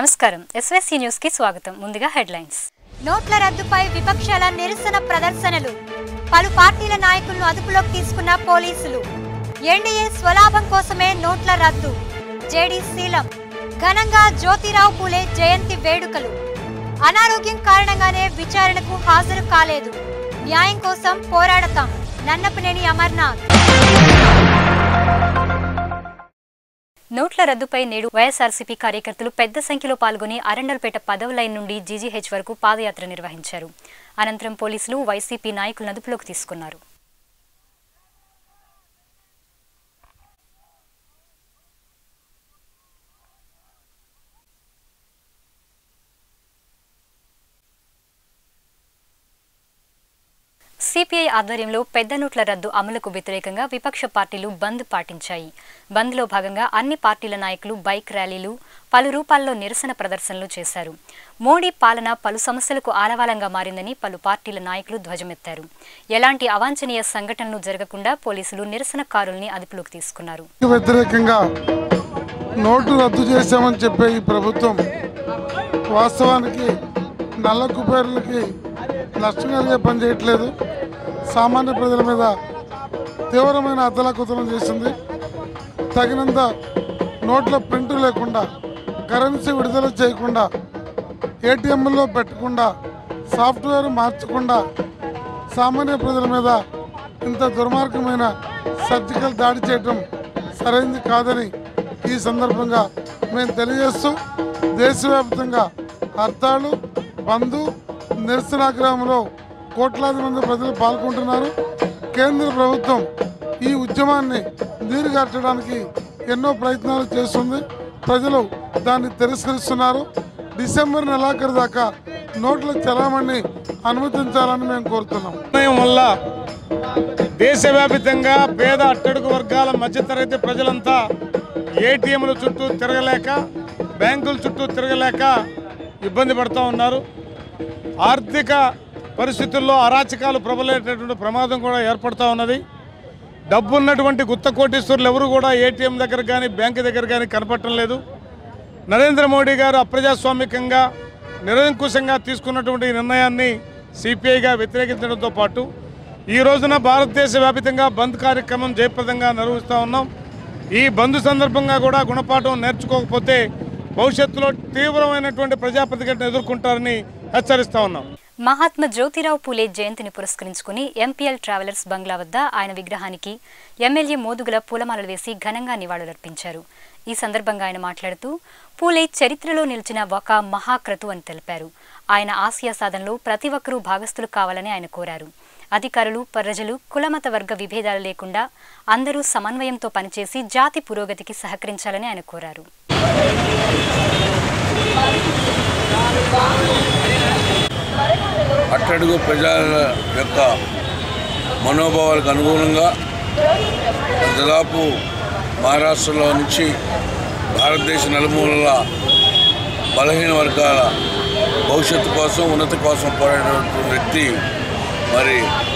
నమస్కారం SVC news కి స్వాగతం ముందుగా హెడ్లైన్స్ నోట్ల రద్దుపై విపక్షాల నిరసన ప్రదర్శనలు పలు పార్టీల నాయకులను అదుపులోకి తీసుకున్న పోలీసులు ఎన్డీఏ స్వలాభం కోసమే నోట్ల రద్దు జేడీ శీలం ఘనంగా జ్యోతిరావు పూలే జయంతి వేడుకలు అనారోగ్యం కారణంగానే విచారణకు హాజరు కాలేదు న్యాయం కోసం పోరాడతాం నన్నపనేని అమర్నాథ్ నోట్ల రద్దుపై నేడు వైఎస్ఆర్సీపీ కార్యకర్తలు పెద్ద సంఖ్యలో పాల్గొని అరండల్పేట 10వ లైన్ నుండి జీజీహెచ్ వరకు పాదయాత్ర నిర్వహించారు. అనంతరం పోలీసులు వైసీపీ నాయకులను అదుపులోకి తీసుకున్నారు. సిపిఐ ఆధ్వర్యంలో పెద్ద నోట్ల రద్దు అమలుకు వ్యతిరేకంగా విపక్ష పార్టీలు బంద్ పాటించాయి. బంద్లో భాగంగా అన్ని పార్టీల నాయకులు బైక్ ర్యాలీలు, పలు రూపాల్లో నిరసన ప్రదర్శనలు చేశారు. మోడీ పాలన పలు సమస్యలకు ఆలవాలంగా మారిందని పలు పార్టీల నాయకులు ధ్వజమెత్తారు. ఎలాంటి అవాంఛనీయ సంఘటనలు జరగకుండా పోలీసులు నిరసనకారుల్ని అదుపులోకి తీసుకున్నారు. వ్యతిరేకంగా నోటు రద్దు చేశామని చెప్పే ఈ ప్రభుత్వం వాస్తవానికి నల్ల కుబేర్లకి నష్టం కలిగే పని చేయట్లేదు. సామాన్య ప్రజల మీద తీవ్రమైన అతలాకుతలం చేసింది. తగినంత నోట్ల ప్రింట్ లేకుండా, కరెన్సీ విడుదల చేయకుండా, ఏటీఎంలో పెట్టకుండా, సాఫ్ట్వేర్ మార్చకుండా సామాన్య ప్రజల మీద ఇంత దుర్మార్గమైన సర్జికల్ దాడి చేయటం సరైనది కాదని ఈ సందర్భంగా మేము తెలియజేస్తూ దేశవ్యాప్తంగా హర్తాళు, బంద్, నిరసనాగ్రహంలో కోట్లాది మంది ప్రజలు పాల్గొంటున్నారు. కేంద్ర ప్రభుత్వం ఈ ఉద్యమాన్ని నీరుగార్చడానికి ఎన్నో ప్రయత్నాలు చేస్తుంది. ప్రజలు దాన్ని తిరస్కరిస్తున్నారు. డిసెంబర్ నెలాఖరు దాకా నోట్ల చలామణి అనుమతించాలని మేము కోరుతున్నాం. వల్ల దేశవ్యాప్తంగా పేద అట్టడుగు వర్గాల మధ్యతరగతి ప్రజలంతా ఏటీఎంల చుట్టూ తిరగలేక, బ్యాంకుల చుట్టూ తిరగలేక ఇబ్బంది పడుతూ ఉన్నారు. ఆర్థిక పరిస్థితుల్లో అరాచకాలు ప్రబలేటటువంటి ప్రమాదం కూడా ఏర్పడుతూ ఉన్నది. డబ్బు ఉన్నటువంటి గుత్త కోటీశ్వరులు ఎవరు కూడా ఏటీఎం దగ్గర కానీ బ్యాంకు దగ్గర కానీ కనపడటం లేదు. నరేంద్ర మోడీ గారు అప్రజాస్వామికంగా నిరంకుశంగా తీసుకున్నటువంటి నిర్ణయాన్ని సిపిఐగా వ్యతిరేకించడంతో పాటు ఈ రోజున భారతదేశ వ్యాప్తంగా బంద్ కార్యక్రమం జయప్రదంగా నిర్వహిస్తూ ఉన్నాం. ఈ బంద్ సందర్భంగా కూడా గుణపాఠం నేర్చుకోకపోతే భవిష్యత్తులో తీవ్రమైనటువంటి ప్రజా ప్రతిఘటన ఎదుర్కొంటారని హెచ్చరిస్తా ఉన్నాం. మహాత్మా జ్యోతిరావు పూలే జయంతిని పురస్కరించుకుని ఎంపీఎల్ ట్రావెలర్స్ బంగ్లా వద్ద ఆయన విగ్రహానికి ఎమ్మెల్యే మోదుగుల పూలమాలలు వేసి ఘనంగా నివాళులర్పించారు. ఈ సందర్భంగా ఆయన మాట్లాడుతూ పూలే చరిత్రలో నిలిచిన ఒక మహాక్రతు అని తెలిపారు. ఆయన ఆశయ సాధనలో ప్రతి ఒక్కరూ భాగస్థులు కావాలని ఆయన కోరారు. అధికారులు, ప్రజలు, కులమత వర్గ విభేదాలు లేకుండా అందరూ సమన్వయంతో పనిచేసి జాతి పురోగతికి సహకరించాలని ఆయన కోరారు. అట్టడుగు ప్రజల యొక్క మనోభావాలకు అనుగుణంగా దాదాపు మహారాష్ట్రలో నుంచి భారతదేశ నలుమూలల బలహీన వర్గాల భవిష్యత్తు కోసం, ఉన్నతి కోసం పోరాడిన వ్యక్తి మరి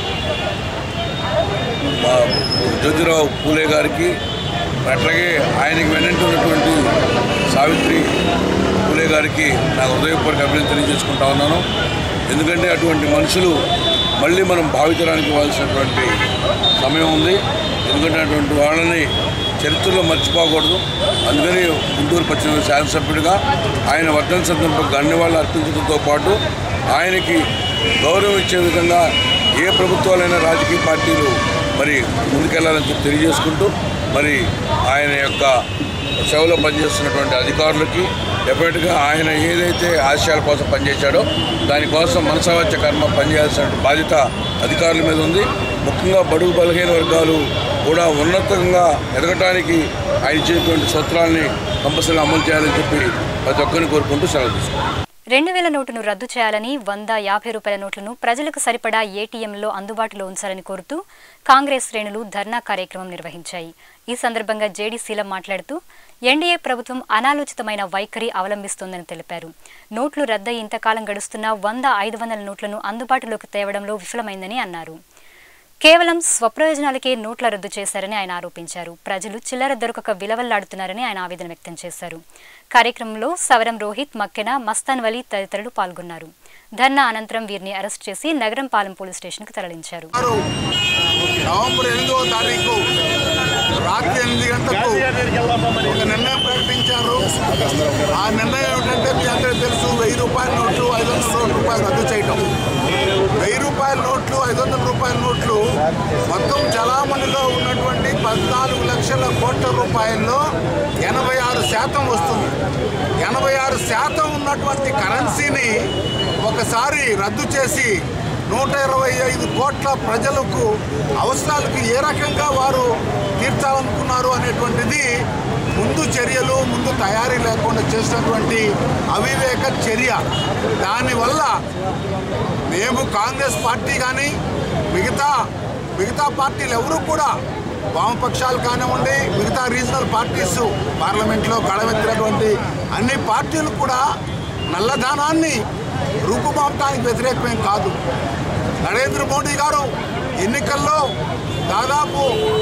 జ్యోతిరావు పూలే గారికి, అట్లాగే ఆయనకి వెనంటి ఉన్నటువంటి సావిత్రి పూలే గారికి నాకు హృదయపూర్వక అభినందనలు తెలియజేసుకుంటా ఉన్నాను. ఎందుకంటే అటువంటి మనుషులు మళ్ళీ మనం భావితరానికి ఇవ్వాల్సినటువంటి సమయం ఉంది. ఎందుకంటే అటువంటి వాళ్ళని చరిత్రలో మర్చిపోకూడదు. అందుకని గుంటూరు పశ్చిమ శాసనసభ్యుడిగా ఆయన వర్ధంతి సందర్భంగా అన్ని వాళ్ళు అర్పించడంతో పాటు ఆయనకి గౌరవం ఇచ్చే విధంగా ఏ ప్రభుత్వాలైనా రాజకీయ పార్టీలు మరి ముందుకెళ్లాలని చెప్పి తెలియజేసుకుంటూ మరి ఆయన యొక్క సేవలో పనిచేస్తున్నటువంటి అధికారులకి డెఫినెట్గా ఆయన ఏదైతే ఆశయాల కోసం పనిచేశాడో దానికోసం మనసావాచ్య కర్మ పనిచేయాల్సిన బాధ్యత అధికారుల మీద ఉంది. ముఖ్యంగా బడుగు బలహీన వర్గాలు కూడా ఉన్నతంగా ఎదగటానికి ఆయన ఇచ్చినటువంటి సూత్రాలని కంపల్సరీగా అమలు చేయాలని చెప్పి ప్రతి ఒక్కరిని కోరుకుంటూ సెలవు తీసుకుంటాం. 2000 నోటును రద్దు చేయాలని, 150 రూపాయల నోట్లను ప్రజలకు సరిపడా ఏటీఎంలో అందుబాటులో ఉంచాలని కోరుతూ కాంగ్రెస్ శ్రేణులు ధర్నా కార్యక్రమం నిర్వహించాయి. ఈ సందర్భంగా జేడీ శీలం మాట్లాడుతూ ఎన్డీఏ ప్రభుత్వం అనాలోచితమైన వైఖరి అవలంబిస్తోందని తెలిపారు. నోట్లు రద్దయి ఇంతకాలం గడుస్తున్నా 100, 500 నోట్లను అందుబాటులోకి తేవడంలో విఫలమైందని అన్నారు. కేవలం స్వప్రయోజనాలకే నోట్ల రద్దు చేశారని ఆయన ఆరోపించారు. ప్రజలు చిల్లర దొరకక విలవల్లాడుతున్నారని ఆయన ఆవేదన వ్యక్తం చేశారు. కార్యక్రమంలో సవరం రోహిత్, మక్కెన, మస్తాన్ వలీ తదితరులు పాల్గొన్నారు. ధర్నా అనంతరం వీరిని అరెస్ట్ చేసి నగరం పాలెం పోలీస్ స్టేషన్కు తరలించారు. నవంబర్ 8వ తారీఖు రాత్రి 8 గంటలకు ఒక నిర్ణయం ప్రకటించారు. ఆ నిర్ణయం ఏమిటంటే మీ అందరికీ తెలుసు, 1000 రూపాయల నోట్లు 500 రూపాయలు రద్దు చేయటం. 1000 రూపాయల నోట్లు 500 రూపాయల నోట్లు మొత్తం చలామణిలో ఉన్నటువంటి 14 లక్షల కోట్ల రూపాయల్లో 86% వస్తుంది. 86% ఉన్నటువంటి కరెన్సీని ఒకసారి రద్దు చేసి 125 కోట్ల ప్రజలకు అవసరాలకు ఏ రకంగా వారు తీర్చాలనుకున్నారు అనేటువంటిది ముందు చర్యలు, ముందు తయారీ లేకుండా చేసినటువంటి అవివేక చర్య. దానివల్ల మేము కాంగ్రెస్ పార్టీ కానీ మిగతా పార్టీలు ఎవరు కూడా, వామపక్షాలు కానివ్వండి, మిగతా రీజనల్ పార్టీస్ పార్లమెంట్లో గడవెత్తినటువంటి అన్ని పార్టీలు కూడా నల్లధనాన్ని రూపుమాపడానికి వ్యతిరేకమేం కాదు. నరేంద్ర మోడీ గారు ఎన్నికల్లో దాదాపు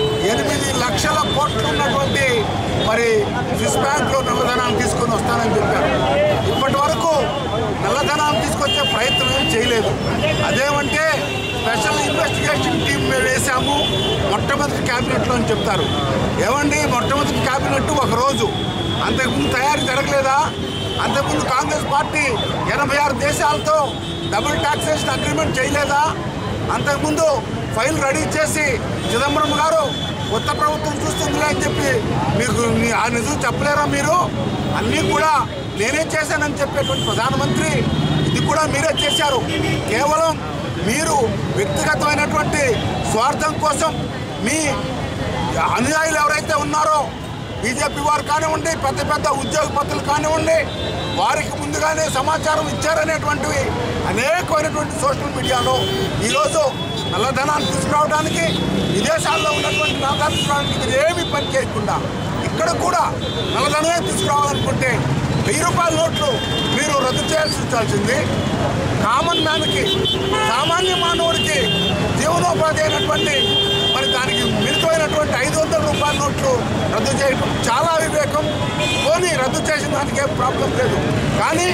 8 లక్షల కోట్లు ఉన్నటువంటి మరి స్విస్ బ్యాంక్లో నల్లధనాన్ని తీసుకొని వస్తానని చెప్పారు. ఇప్పటి వరకు నల్లధనాన్ని తీసుకొచ్చే ప్రయత్నం ఏం చేయలేదు. అదేమంటే స్పెషల్ ఇన్వెస్టిగేషన్ టీం వేసాము మొట్టమొదటి క్యాబినెట్లో అని చెప్తారు. ఏమండి, మొట్టమొదటి క్యాబినెట్ ఒకరోజు, అంతకుముందు తయారీ జరగలేదా? అంతకుముందు కాంగ్రెస్ పార్టీ 86 దేశాలతో డబుల్ టాక్సేషన్ అగ్రిమెంట్ చేయలేదా? అంతకుముందు ఫైల్ రెడీ చేసి చిదంబరం గారు కొత్త ప్రభుత్వం చూస్తుందిలే అని చెప్పి మీకు ఆ నిజం చెప్పలేరా? మీరు అన్నీ కూడా నేనే చేశానని చెప్పేటువంటి ప్రధానమంత్రి ఇది కూడా మీరే చేశారు. కేవలం మీరు వ్యక్తిగతమైనటువంటి స్వార్థం కోసం మీ అనుయాయులు ఎవరైతే ఉన్నారో, బీజేపీ వారు కానివ్వండి, పెద్ద ఉద్యోగపతులు కానివ్వండి, వారికి ముందుగానే సమాచారం ఇచ్చారనేటువంటివి అనేకమైనటువంటి సోషల్ మీడియాలో ఈరోజు నల్లధనాన్ని తీసుకురావడానికి, విదేశాల్లో ఉన్నటువంటి నల్లధనాన్ని తీసుకురావడానికి మీరు ఏమీ పని చేయకుండా ఇక్కడ కూడా నల్లధనమే తీసుకురావాలనుకుంటే 1000 రూపాయల నోట్లు మీరు రద్దు చేయాల్సింది. కామన్ మ్యాన్కి, సామాన్య మానవుడికి జీవనోపాధి అయినటువంటి మరి దానికి మిలితమైనటువంటి 500 రూపాయల నోట్లు రద్దు చేయడం చాలా వివేకం. పోనీ రద్దు చేసిన దానికి ఏం ప్రాబ్లం లేదు. కానీ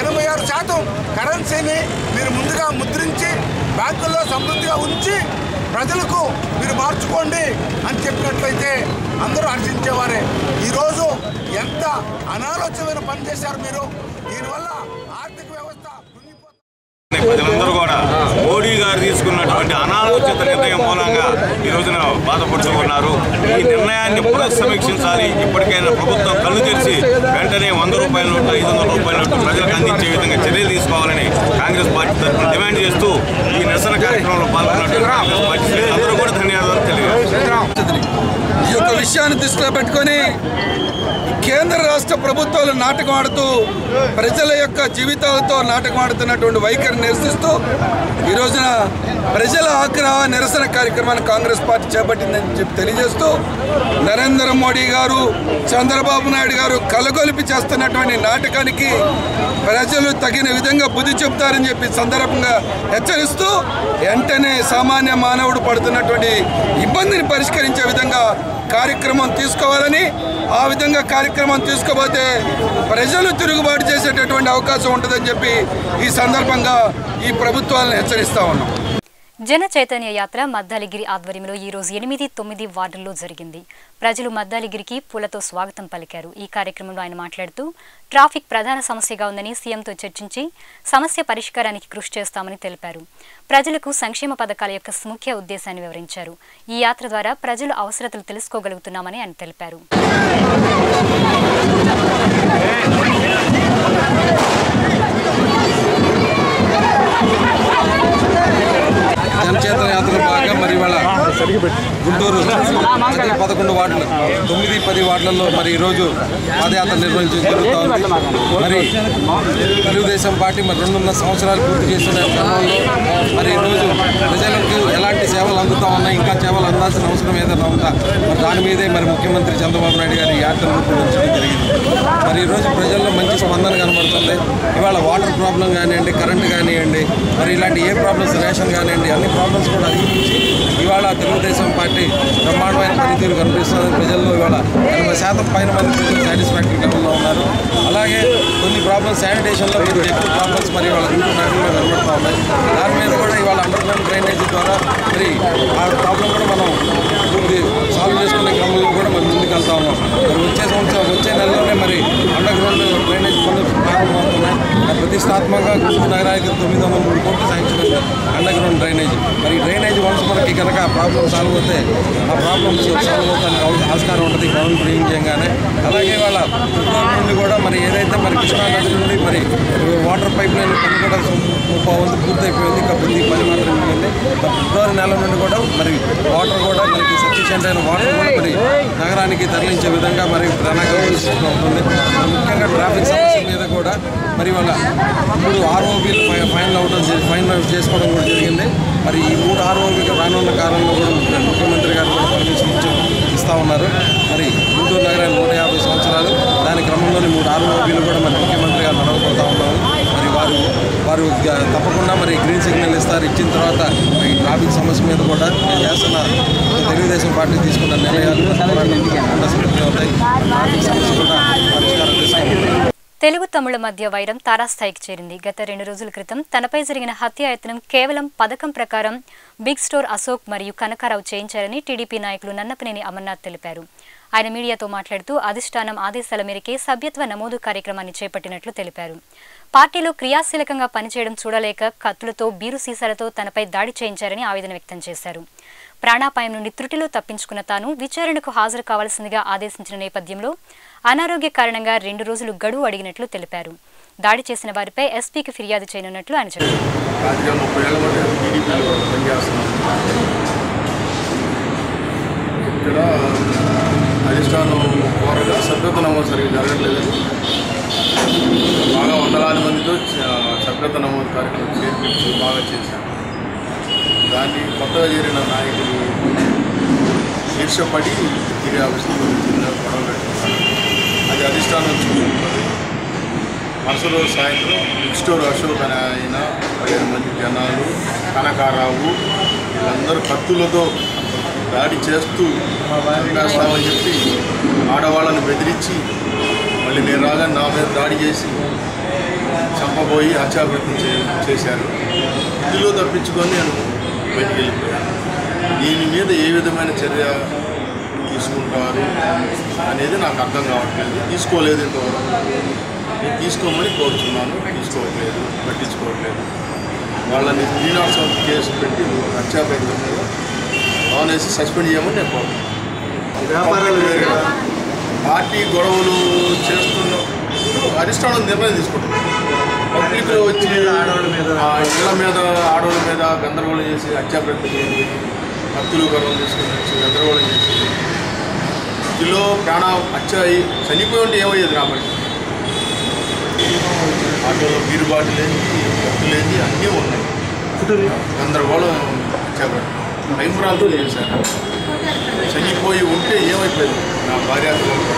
86% కరెన్సీని మీరు ముందుగా ముద్రించి బ్యాంకుల్లో సమృద్ధిగా ఉంచి ప్రజలకు మీరు మార్చుకోండి అని చెప్పినట్లయితే అందరూ హర్షించేవారే. ఈరోజు ఎంత అనాలోచితమైన పని చేశారు మీరు. దీనివల్ల ఆర్థిక వ్యవస్థ ప్రజలందరూ కూడా మోడీ గారు తీసుకున్నటువంటి అనాలోచిత నిర్ణయం మూలంగా ఈ రోజున బాధపడుతున్నారు. ఈ నిర్ణయాన్ని పునఃసమీక్షించాలి. ఇప్పటికైనా ప్రభుత్వం కళ్ళు తెరిచి వెంటనే 100 రూపాయల నోట్లు 500 రూపాయల నోట్లు ప్రజలకు అందించే విధంగా చర్యలు తీసుకోవాలని కాంగ్రెస్ పార్టీ తరఫున డిమాండ్ చేస్తూ ఈ నిరసన కార్యక్రమంలో పాల్గొన్నటువంటి కాంగ్రెస్ పార్టీ అందరూ కూడా ధన్యవాదాలు తెలియజేస్తున్నారు. ఈ యొక్క విషయాన్ని దృష్టిలో పెట్టుకొని కేంద్ర రాష్ట్ర ప్రభుత్వాలు నాటకం ఆడుతూ ప్రజల యొక్క జీవితాలతో నాటకం ఆడుతున్నటువంటి వైఖరిని నిరసిస్తూ ఈ రోజున ప్రజల ఆగ్రహ నిరసన కార్యక్రమాన్ని కాంగ్రెస్ పార్టీ చేపట్టిందని చెప్పి తెలియజేస్తూ నరేంద్ర మోడీ గారు, చంద్రబాబు నాయుడు గారు కలగొలిపి చేస్తున్నటువంటి నాటకానికి ప్రజలు తగిన విధంగా బుద్ధి చెబుతారని చెప్పి సందర్భంగా హెచ్చరిస్తూ వెంటనే సామాన్య మానవుడు పడుతున్నటువంటి ఇబ్బందిని పరిష్కరించే విధంగా కార్యక్రమం తీసుకోవాలని, ఆ విధంగా కార్యక్రమం తీసుకోబోతే ప్రజలు తిరుగుబాటు చేసేటటువంటి అవకాశం ఉంటుందని చెప్పి ఈ సందర్భంగా ఈ ప్రభుత్వాలను హెచ్చరిస్తా ఉన్నాం. జన చైతన్య యాత్ర మద్దాలిగిరి ఆధ్వర్యంలో ఈ రోజు 8, 9 వార్డుల్లో జరిగింది. ప్రజలు మద్దాలిగిరికి పూలతో స్వాగతం పలికారు. ఈ కార్యక్రమంలో ఆయన మాట్లాడుతూ ట్రాఫిక్ ప్రధాన సమస్యగా ఉందని సీఎంతో చర్చించి సమస్య పరిష్కారానికి కృషి చేస్తామని తెలిపారు. ప్రజలకు సంక్షేమ పథకాల యొక్క ముఖ్య ఉద్దేశాన్ని వివరించారు. ఈ యాత్ర ద్వారా ప్రజలు అవసరతలు తెలుసుకోగలుగుతున్నామని ఆయన తెలిపారు. జనచేతన యాత్రలో భాగంగా మరి ఇవాళ గుంటూరు 11 వార్డులు 9, 10 వార్డులలో మరి ఈరోజు పాదయాత్ర నిర్వహించడం జరుగుతూ ఉంది. మరి తెలుగుదేశం పార్టీ మరి 2.5 సంవత్సరాలు పూర్తి చేస్తున్న క్రమంలో మరి ఈరోజు ప్రజలకు ఎలాంటి సేవ సేవలు అందుతూ ఉన్నాయి. ఇంకా సేవలు అందాల్సిన అవసరం ఏదైనా ఉందా మరి దాని మీదే మరి ముఖ్యమంత్రి చంద్రబాబు నాయుడు గారి యాత్రను రూపొందించడం జరిగింది. మరి ఈరోజు ప్రజల్లో మంచి స్పందన కనబడుతుంది. ఇవాళ వాటర్ ప్రాబ్లం కానివ్వండి, కరెంటు కానివ్వండి, మరి ఇలాంటి ఏ ప్రాబ్లమ్స్, రేషన్ కానివ్వండి, అన్ని ప్రాబ్లమ్స్ కూడా అధిగమించి ఇవాళ తెలుగుదేశం పార్టీ బ్రహ్మాండమైన పనితీరు కనిపిస్తుంది. ప్రజల్లో ఇవాళ 80% పైన మంది ప్రజలు సాటిస్ఫాక్టరీ లెవెల్లో ఉన్నారు. అలాగే కొన్ని ప్రాబ్లమ్స్ శానిటేషన్లో మీరు ఎక్కువ ప్రాబ్లమ్స్ మరి ఇవాళ గుంటూరు నగరంలో కనబడుతూ ఉన్నాయి. దాని మీద కూడా ఇవాళ అండర్గ్రౌండ్ డ్రైనేజ్ ద్వారా మరి ఆ ప్రాబ్లం కూడా మనం పూర్తి సాల్వ్ చేసుకునే క్రమంలో కూడా మనం ముందుకు వెళ్తా ఉన్నాం. మరి వచ్చే నెలలోనే మరి అండర్గ్రౌండ్ డ్రైనేజ్ పనులు ప్రారంభమవుతున్నాయి. ప్రతిష్టాత్మకంగా గుంటూరు నగరానికి 903 కోట్లు శాంక్షన్ అండర్గ్రౌండ్ డ్రైనేజ్. మరి ఈ డ్రైనేజ్ వన్స్ మనకి కనుక ప్రాబ్లమ్ సాల్వ్ అవుతే ఆ ప్రాబ్లమ్స్ సాల్వ్ అవుతానికి ఆస్కారం ఉంటుంది గ్రౌండ్ బ్రేయింగ్ చేయగానే. అలాగే వాళ్ళ గుంటూరు నుండి కూడా మరి ఏదైతే మరి కృష్ణానది నుండి మరి వాటర్ పైప్ లైన్ పని కూడా 30% పూర్తయిపోయింది. కాబట్టి ఈ పని మాత్రం మిగిలింది. ఫిబ్రవరి నెల నుండి కూడా మరి వాటర్ కూడా మనకి సఫిషియెంట్ అయిన వాటర్ కూడా మరి నగరానికి తరలించే విధంగా మరి ప్రణాళిక ఉంటుంది. ముఖ్యంగా ట్రాఫిక్ సమస్య మీద కూడా మరి వాళ్ళ 3 ROBలు ఫైనల్ చేసుకోవడం కూడా జరిగింది. మరి ఈ 3 ROBకి రానున్న కాలంలో కూడా ముఖ్యమంత్రి గారు కూడా పర్మిషన్ ఇస్తూ ఉన్నారు. మరి గుంటూరు నగరానికి 150 సంవత్సరాలు, దాని క్రమంలోని 3 ROBలు కూడా మరి ముఖ్యమంత్రి గారు నడవబోతూ ఉన్నారు. మరి వారు తప్పకుండా మరి గ్రీన్ సిగ్నల్ ఇస్తారు. ఇచ్చిన తర్వాత ఈ ట్రాఫిక్ సమస్య మీద కూడా నేను చేస్తున్న తెలుగుదేశం పార్టీ తీసుకున్న నిర్ణయాలు అవుతాయి. ట్రాఫిక్ సమస్య కూడా పరిష్కారం తీసుకుంటారు. తెలుగు తమిళ మధ్య వైరం తారాస్థాయికి చేరింది. గత 2 రోజుల క్రితం తనపై జరిగిన హత్యాయత్నం కేవలం పథకం ప్రకారం బిగ్ స్టోర్ అశోక్ మరియు కనకారావు చేయించారని టీడీపీ నాయకులు నన్నపనేని అమర్నాథ్ తెలిపారు. ఆయన మీడియాతో మాట్లాడుతూ అధిష్టానం ఆదేశాల మేరకే సభ్యత్వ నమోదు కార్యక్రమాన్ని చేపట్టినట్లు తెలిపారు. పార్టీలో క్రియాశీలకంగా పనిచేయడం చూడలేక కత్తులతో, బీరు సీసాలతో తనపై దాడి చేయించారని ఆవేదన వ్యక్తం చేశారు. ప్రాణాపాయం నుండి త్రుటిలో తప్పించుకున్న తాను విచారణకు హాజరు కావాల్సిందిగా ఆదేశించిన నేపథ్యంలో అనారోగ్య కారణంగా 2 రోజులు గడువు అడిగినట్లు తెలిపారు. దాడి చేసిన వారిపై ఎస్పీకి ఫిర్యాదు చేయనున్నట్లు ఆయన చెప్పారు. ఇక్కడ అధిష్టానం కోరగా సభ్యత్వ నమోదు సరిగ్గా జరగట్లేదని బాగా వందలాది మందితో సభ్యత్వ నమోదు కార్యక్రమం చేర్పించి బాగా చేశారు. దాన్ని కొత్తగా చేరిన నాయకులు ఈర్షపడి తిరిగి ఆఫీసులో గొడవ పెట్టుకున్నారు. అది అధిష్టానం చూసుకుంటుంది. మరుసటి రోజు సాయంత్రం బిగ్ స్టోర్ అశోక్ అని ఆయన 15 మంది జనాలు, కనకారావు వీళ్ళందరూ కత్తులతో దాడి చేస్తూ వేస్తామని చెప్పి ఆడవాళ్ళని బెదిరించి మళ్ళీ నేను రాగానే నా మీద దాడి చేసి చంపబోయి హత్యాప్రయత్నం చేశారు. ఇందులో తప్పించుకొని నేను బయటికి వెళ్ళిపోయాను. దీని మీద ఏ విధమైన చర్య తీసుకుంటారు అనేది నాకు అర్థం కావట్లేదు. తీసుకోలేదు ఇంతవరకు. నేను తీసుకోమని కోరుతున్నాను, తీసుకోవట్లేదు, పట్టించుకోవట్లేదు. వాళ్ళని 307 కేసు పెట్టి హత్యాప్రయత్నం మీద లోన్ వేసి సస్పెండ్ చేయమని నేను కోరుతున్నాను. పార్టీ గొడవలు చేస్తున్న అధిష్టానం నిర్ణయం తీసుకుంటుంది. పబ్లిక్లో వచ్చి ఇళ్ల మీద, ఆడవాళ్ళ మీద గందరగోళం చేసి హత్యాప్రయత్నం చేసి కత్తులు గర్వం తీసుకుని వచ్చి గందరగోళం చేసి ఇందులో ప్రాణ హత్య అయ్యి చనిపోయి ఉంటే ఏమయ్యేది కాబట్టి ఆటోలో బీరు బాటిలేంది, కత్తులేంది అన్నీ ఉన్నాయి. గందరగోళం హత్యాప్రయత్నం భయంప్రాంతం చేశారు. చనిపోయి ఉంటే ఏమైపోయింది నా భార్య.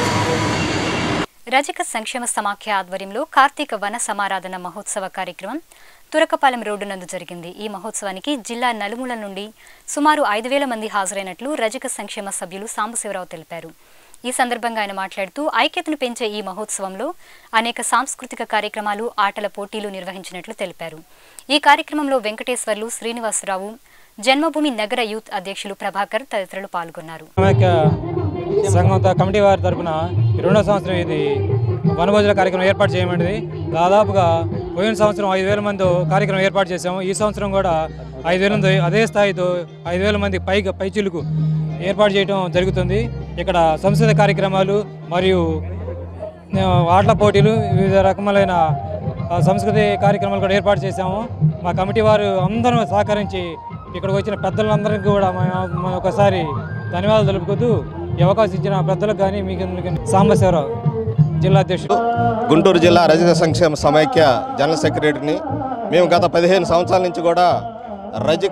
రజక సంక్షేమ సమాఖ్య ఆధ్వర్యంలో కార్తీక వన సమారాధన మహోత్సవ కార్యక్రమం తురకపాలెం రోడ్డు నందు జరిగింది. ఈ మహోత్సవానికి జిల్లా నలుమూల నుండి సుమారు 5,000 మంది హాజరైనట్లు రజక సంక్షేమ సభ్యులు సాంబశివరావు తెలిపారు. ఈ సందర్భంగా ఆయన మాట్లాడుతూ ఐక్యతను పెంచే ఈ మహోత్సవంలో అనేక సాంస్కృతిక కార్యక్రమాలు, ఆటల పోటీలు నిర్వహించినట్లు తెలిపారు. ఈ కార్యక్రమంలో వెంకటేశ్వర్లు, శ్రీనివాసరావు, జన్మభూమి నగర యూత్ అధ్యక్షులు ప్రభాకర్ తదితరులు పాల్గొన్నారు. సంఘం కమిటీ వారి తరఫున 2వ సంవత్సరం ఇది వనభోజన కార్యక్రమం ఏర్పాటు చేయమంది. దాదాపుగా పోయిన సంవత్సరం 5,000 మంది కార్యక్రమం ఏర్పాటు చేశాము. ఈ సంవత్సరం కూడా 5,000 మంది అదే స్థాయితో 5,000 మంది పైచిలుకు ఏర్పాటు చేయడం జరుగుతుంది. ఇక్కడ సంస్కృత కార్యక్రమాలు మరియు ఆటల పోటీలు, వివిధ రకములైన సంస్కృతి కార్యక్రమాలు కూడా ఏర్పాటు చేశాము. మా కమిటీ వారు అందరూ సహకరించి ఇక్కడికి వచ్చిన పెద్దలందరికీ కూడా మనం ఒకసారి ధన్యవాదాలు తెలుపుతూ ఈ అవకాశం ఇచ్చిన పెద్దలకు కానీ మీకు సాంబశివరావు జిల్లా అధ్యక్షుడు, గుంటూరు జిల్లా రజక సంక్షేమ సమైక్య జనరల్ సెక్రటరీని. మేము గత 15 సంవత్సరాల నుంచి కూడా రజక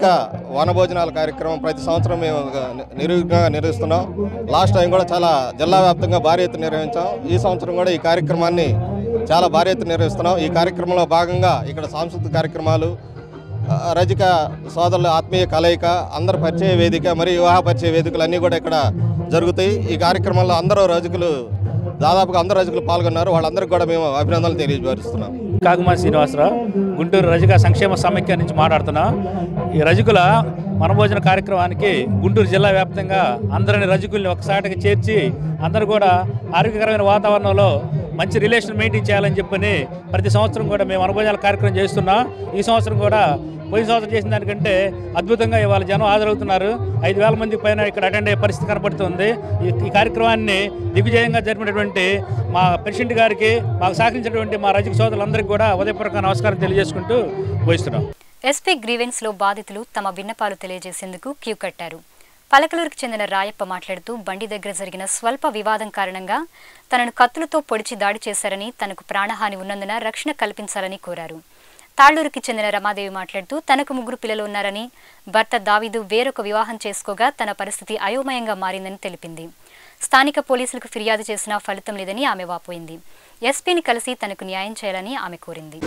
వనభోజనాల కార్యక్రమం ప్రతి సంవత్సరం మేము నిర్విఘ్నంగా నిర్వహిస్తున్నాం. లాస్ట్ టైం కూడా చాలా జిల్లా వ్యాప్తంగా భారీ ఎత్తున నిర్వహించాం. ఈ సంవత్సరం కూడా ఈ కార్యక్రమాన్ని చాలా భారీ ఎత్తున నిర్వహిస్తున్నాం. ఈ కార్యక్రమంలో భాగంగా ఇక్కడ సాంస్కృతిక కార్యక్రమాలు, రజక సోదరుల ఆత్మీయ కలయిక, అందరు పరిచయ వేదిక మరియు వివాహ పరిచయ వేదికలు అన్నీ కూడా ఇక్కడ జరుగుతాయి. ఈ కార్యక్రమంలో దాదాపుగా అందరూ రజకులు పాల్గొన్నారు. వాళ్ళందరికీ కూడా మేము అభినందనలు తెలియజేస్తున్నాం. కాకుమారి శ్రీనివాసరావు, గుంటూరు రజక సంక్షేమ సమైక్య నుంచి మాట్లాడుతున్నాం. ఈ రజకుల వనభోజన కార్యక్రమానికి గుంటూరు జిల్లా వ్యాప్తంగా అందరిని రజకుల్ని ఒకసాటికి చేర్చి అందరూ కూడా ఆరోగ్యకరమైన వాతావరణంలో మంచి రిలేషన్ మెయింటైన్ చేయాలని చెప్పని ప్రతి సంవత్సరం కూడా మేము వనభోజనాల కార్యక్రమం చేస్తున్నాం. ఈ సంవత్సరం కూడా పోయిన సంవత్సరం చేసిన దానికంటే అద్భుతంగా ఇవాళ జనం హాజరవుతున్నారు. 5,000 మంది పైన ఇక్కడ అటెండ్ అయ్యే పరిస్థితి కనపడుతుంది. ఈ కార్యక్రమాన్ని దిగ్విజయంగా జరిపినటువంటి మా ప్రెసిడెంట్ గారికి, మాకు సహకరించినటువంటి మా రజక సోదరులందరికీ కూడా ఉదయపూర్వక నమస్కారం తెలియజేసుకుంటూ పోయిస్తున్నాం. ఎస్పీ గ్రీవెన్స్లో బాధితులు తమ విన్నపాలు తెలియజేసేందుకు క్యూ కట్టారు. పలకలూరుకు చెందిన రాయప్ప మాట్లాడుతూ బండి దగ్గర జరిగిన స్వల్ప వివాదం కారణంగా తనను కత్తులతో పొడిచి దాడి చేశారని, తనకు ప్రాణహాని ఉన్నందున రక్షణ కల్పించాలని కోరారు. తాళ్లూరుకి చెందిన రమాదేవి మాట్లాడుతూ తనకు 3 పిల్లలు ఉన్నారని, భర్త దావీదు వేరొక వివాహం చేసుకోగా తన పరిస్థితి అయోమయంగా మారిందని తెలిపింది. స్థానిక పోలీసులకు ఫిర్యాదు చేసినా ఫలితం లేదని ఆమె వాపోయింది. ఎస్పీని కలిసి తనకు న్యాయం చేయాలని ఆమె కోరింది.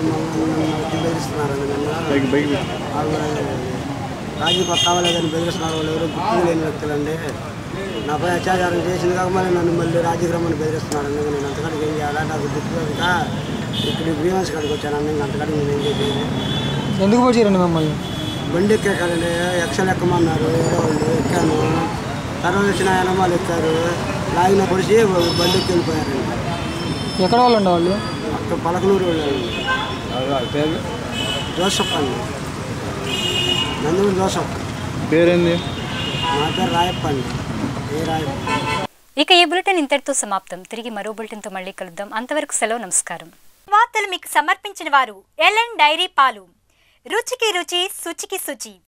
రాజీపక్క కావాలని బెదిరిస్తున్నారు. వాళ్ళు ఎవరు గుర్తు లేని వ్యక్తులండి. నాపై అత్యాచారం చేసింది కాక నన్ను మళ్ళీ రాజీగ్రామాన్ని బెదిరిస్తున్నారండి. నేను అంతకాడికి ఏం చేయాలా? నాకు గుర్తుగా ఇక్కడ గ్రీవెన్స్ కాడికి వచ్చానండి. ఇంకా అంతకాడికి నేను ఏం చేసేది? ఎందుకు పోయారండి మమ్మల్ని? బండి ఎక్కాకండి. ఎక్సలు ఎక్కమన్నారు. ఏదో వాళ్ళు ఎక్కాను. తర్వాత వచ్చిన ఆయన వాళ్ళు ఎక్కారు. లాగిన పొడిచి బండి ఎక్కి వెళ్ళిపోయారండి. ఎక్కడ వాళ్ళు ఉండే వాళ్ళు? అక్కడ పలకలూరు వాళ్ళండి. జోసఫ్ అండి. నందూరు జోసఫ్. పేరేంది? నా పేరు రాయప్ప అండి. ఏ రాయప్ప. ఇక ఈ బులెటిన్ ఇంతటితో సమాప్తం. తిరిగి మరో బులెటిన్తో మళ్ళీ కలుద్దాం. అంతవరకు సెలవు. నమస్కారం. వార్తలు మీకు సమర్పించిన వారు ఎల్ఎన్ డైరీ పాలు. రుచికి రుచి, శుచికి శుచి.